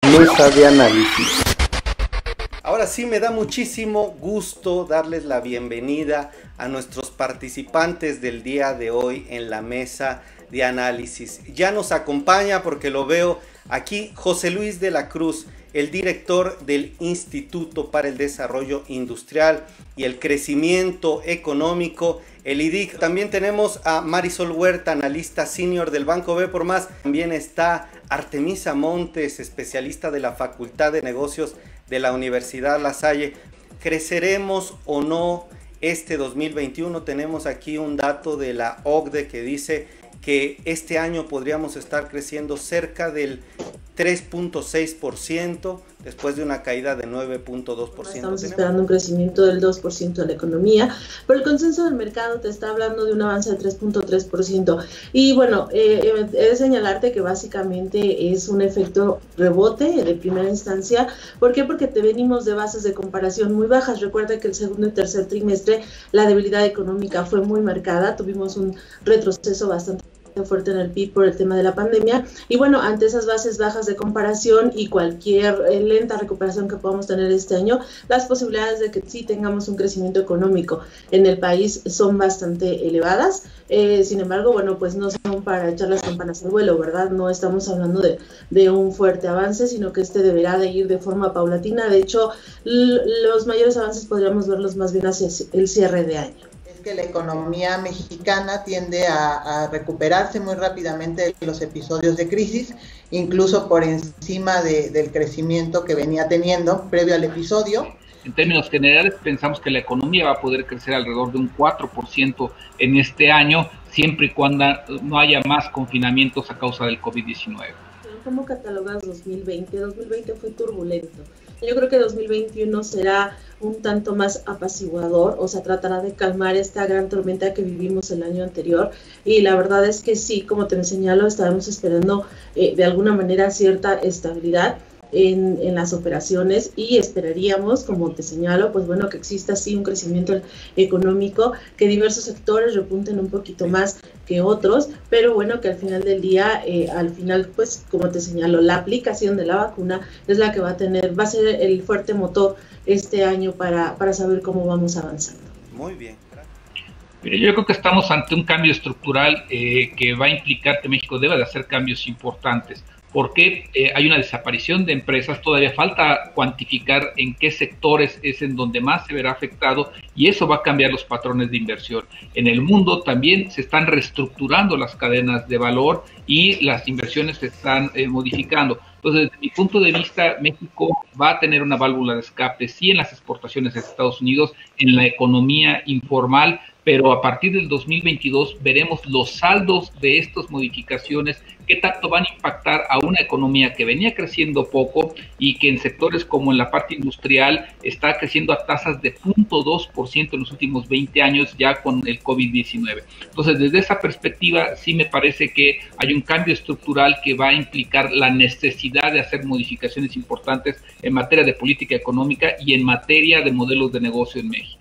Mesa de análisis. Ahora sí, me da muchísimo gusto darles la bienvenida a nuestros participantes del día de hoy en la mesa de análisis. Ya nos acompaña, porque lo veo aquí, José Luis de la Cruz, el director del Instituto para el Desarrollo Industrial y el Crecimiento Económico, el IDIC. También tenemos a Marisol Huerta, analista senior del Banco B por Más. También está Artemisa Montes, especialista de la Facultad de Negocios de la Universidad La Salle. ¿Creceremos o no este 2021? Tenemos aquí un dato de la OCDE que dice que este año podríamos estar creciendo cerca del 3.6%, después de una caída de 9.2%. Estamos esperando un crecimiento del 2% de la economía, pero el consenso del mercado te está hablando de un avance de 3.3%. Y bueno, he de señalarte que básicamente es un efecto rebote de primera instancia. ¿Por qué? Porque te venimos de bases de comparación muy bajas. Recuerda que el segundo y tercer trimestre la debilidad económica fue muy marcada, tuvimos un retroceso bastante fuerte en el PIB por el tema de la pandemia, y bueno, ante esas bases bajas de comparación y cualquier lenta recuperación que podamos tener este año, las posibilidades de que sí tengamos un crecimiento económico en el país son bastante elevadas. Sin embargo, bueno, pues no son para echar las campanas al vuelo, ¿verdad? No estamos hablando de un fuerte avance, sino que este deberá de ir de forma paulatina. De hecho, los mayores avances podríamos verlos más bien hacia el cierre de año. Que la economía mexicana tiende a recuperarse muy rápidamente de los episodios de crisis, incluso por encima del crecimiento que venía teniendo previo al episodio. En términos generales, pensamos que la economía va a poder crecer alrededor de un 4% en este año, siempre y cuando no haya más confinamientos a causa del COVID-19. ¿Cómo catalogas 2020? 2020 fue turbulento. Yo creo que 2021 será un tanto más apaciguador, o sea, tratará de calmar esta gran tormenta que vivimos el año anterior, y la verdad es que sí, como te señalo, estaremos esperando de alguna manera cierta estabilidad en las operaciones, y esperaríamos, como te señalo, pues bueno, que exista así un crecimiento económico, que diversos sectores repunten un poquito más que otros, pero bueno, que al final del día, pues como te señalo, la aplicación de la vacuna es la que va a ser el fuerte motor este año para saber cómo vamos avanzando. Muy bien. Mire, yo creo que estamos ante un cambio estructural que va a implicar que México debe de hacer cambios importantes. Porque hay una desaparición de empresas, todavía falta cuantificar en qué sectores es en donde más se verá afectado, y eso va a cambiar los patrones de inversión. En el mundo también se están reestructurando las cadenas de valor y las inversiones se están modificando. Entonces, desde mi punto de vista, México va a tener una válvula de escape, sí, en las exportaciones de Estados Unidos, en la economía informal, pero a partir del 2022 veremos los saldos de estas modificaciones, qué tanto van a impactar a una economía que venía creciendo poco y que en sectores como en la parte industrial está creciendo a tasas de 0.2% en los últimos 20 años ya con el COVID-19. Entonces, desde esa perspectiva, sí me parece que hay un cambio estructural que va a implicar la necesidad de hacer modificaciones importantes en materia de política económica y en materia de modelos de negocio en México.